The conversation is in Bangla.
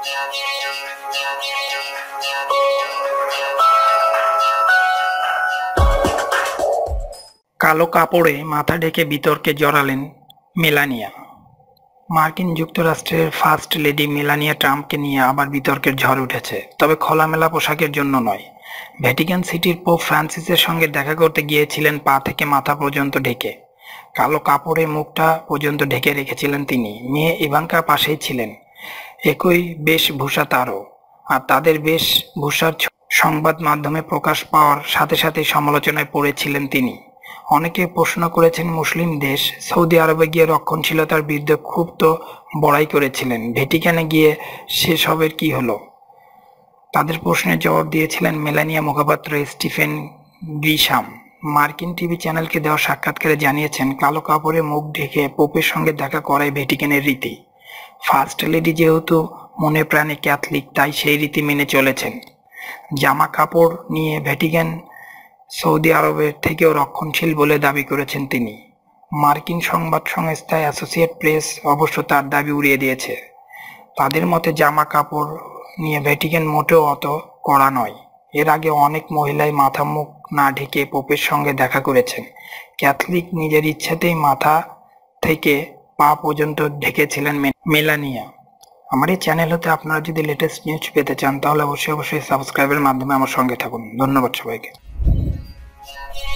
কালো কাপড়ে মাথা ঢেকে বিতর্কে জড়ালেন মেলানিয়া। মার্কিন যুক্তরাষ্ট্রের ফার্স্ট লেডি মেলানিয়া ট্রাম্পকে নিয়ে আবার বিতর্কের ঝড় উঠেছে, তবে খোলামেলা পোশাকের জন্য নয়। ভ্যাটিকান সিটির পোপ ফ্রান্সিসের সঙ্গে দেখা করতে গিয়েছিলেন পা থেকে মাথা পর্যন্ত ঢেকে। কালো কাপড়ে মুখটা পর্যন্ত ঢেকে রেখেছিলেন তিনি। মেয়ে ইভাঙ্কা পাশেই ছিলেন। একই বেশভূষা তারও, আর তাদের বেশভূষার সংবাদ মাধ্যমে প্রকাশ পাওয়ার সাথে সাথেই সমালোচনায় পড়েছিলেন তিনি। অনেকে প্রশ্ন করেছেন, মুসলিম দেশ সৌদি আরবে গিয়ে রক্ষণশীলতার বিরুদ্ধে খুব তো বড়াই করেছিলেন, ভ্যাটিকানে গিয়ে সেসবের কি হলো? তাদের প্রশ্নের জবাব দিয়েছিলেন মেলানিয়া মুখপাত্র স্টিফেন গ্রিশাম। মার্কিন টিভি চ্যানেলকে দেওয়া সাক্ষাৎকারে জানিয়েছেন, কালো কাপড়ে মুখ ঢেকে পোপের সঙ্গে দেখা করাই ভ্যাটিকানের রীতি। ফার্স্ট লেডি যেহেতু মনে প্রাণে ক্যাথলিক, তাই সেই রীতি মেনে চলেছেন। জামা কাপড় নিয়ে ভ্যাটিকান সৌদি আরবের থেকেও রক্ষণশীল বলে দাবি করেছেন তিনি। মার্কিন সংবাদ সংস্থা অ্যাসোসিয়েট প্রেস অবশ্য তার দাবি উড়িয়ে দিয়েছে। তাদের মতে জামা কাপড় নিয়ে ভ্যাটিকান মোটেও অত কড়া নয়। এর আগে অনেক মহিলাই মাথা মুখ না ঢেকে পোপের সঙ্গে দেখা করেছেন। ক্যাথলিক নিজের ইচ্ছাতেই মাথা থেকে পা পর্যন্ত ঢেকেছিলেন মেলানিয়া। আমার এই চ্যানেল হতে আপনারা যদি লেটেস্ট নিউজ পেতে চান তাহলে অবশ্যই সাবস্ক্রাইবের মাধ্যমে আমার সঙ্গে থাকুন। ধন্যবাদ সবাইকে।